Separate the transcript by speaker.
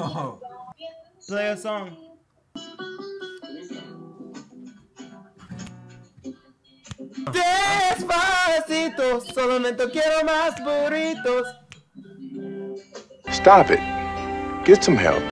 Speaker 1: Play a song. Despacito, solamente quiero más burritos.
Speaker 2: Stop it. Get some help.